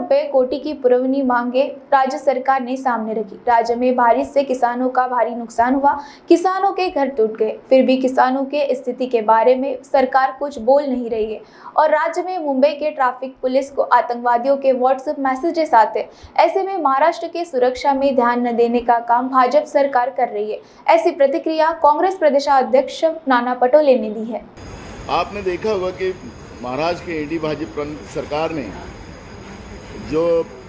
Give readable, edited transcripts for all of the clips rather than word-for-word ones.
रुपए कोटि की पुरवनी मांगे राज्य सरकार ने सामने रखी। राज्य में बारिश से किसानों का भारी नुकसान हुआ, किसानों के घर टूट गए। फिर भी किसानों के स्थिति के बारे में सरकार कुछ बोल नहीं रही है और राज्य में मुंबई के ट्रैफिक पुलिस को आतंकवादियों के व्हाट्सएप मैसेजेस आते। ऐसे में महाराष्ट्र की सुरक्षा में ध्यान न देने का काम भाजपा सरकार कर रही है। ऐसी प्रतिक्रिया कांग्रेस प्रदेशाध्यक्ष नाना पटोले ने दी है। आपने देखा होगा कि महाराष्ट्र के एडी भाजपा सरकार ने जो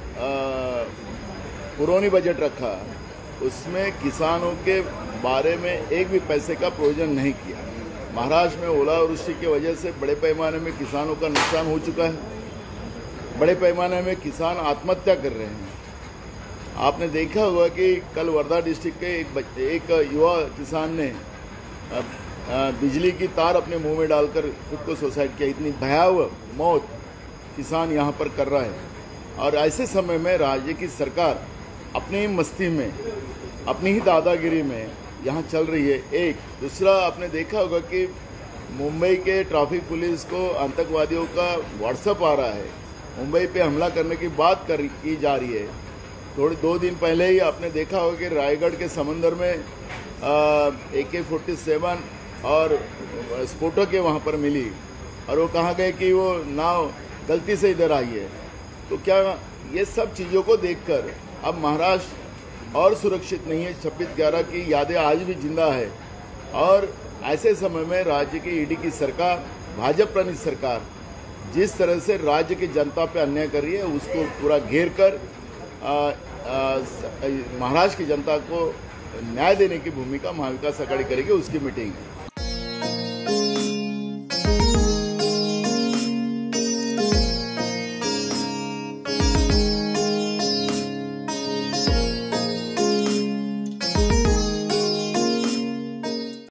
पुरानी बजट रखा उसमें किसानों के बारे में एक भी पैसे का प्रोविजन नहीं किया। महाराष्ट्र में ओलावृष्टि की वजह से बड़े पैमाने में किसानों का नुकसान हो चुका है। बड़े पैमाने में किसान आत्महत्या कर रहे हैं। आपने देखा होगा कि कल वर्धा डिस्ट्रिक्ट के एक युवा किसान ने बिजली की तार अपने मुंह में डालकर खुद को सुसाइड किया। इतनी भयावह मौत किसान यहाँ पर कर रहा है। और ऐसे समय में राज्य की सरकार अपनी मस्ती में, अपनी ही दादागिरी में यहाँ चल रही है। एक दूसरा आपने देखा होगा कि मुंबई के ट्रैफिक पुलिस को आतंकवादियों का व्हाट्सएप आ रहा है, मुंबई पे हमला करने की बात की जा रही है। थोड़े 2 दिन पहले ही आपने देखा होगा कि रायगढ़ के समंदर में AK-47 और स्फोटकें वहाँ पर मिली और वो कहा गए कि वो नाव गलती से इधर आई है। तो क्या ये सब चीज़ों को देखकर अब महाराष्ट्र और सुरक्षित नहीं है? 26/11 की यादें आज भी जिंदा है। और ऐसे समय में राज्य की ईडी की सरकार, भाजपा प्रणीत सरकार जिस तरह से राज्य की जनता पे अन्याय कर रही है, उसको पूरा घेर कर महाराष्ट्र की जनता को न्याय देने की भूमिका महाविकास आघाड़ी करेगी। उसकी मीटिंग है।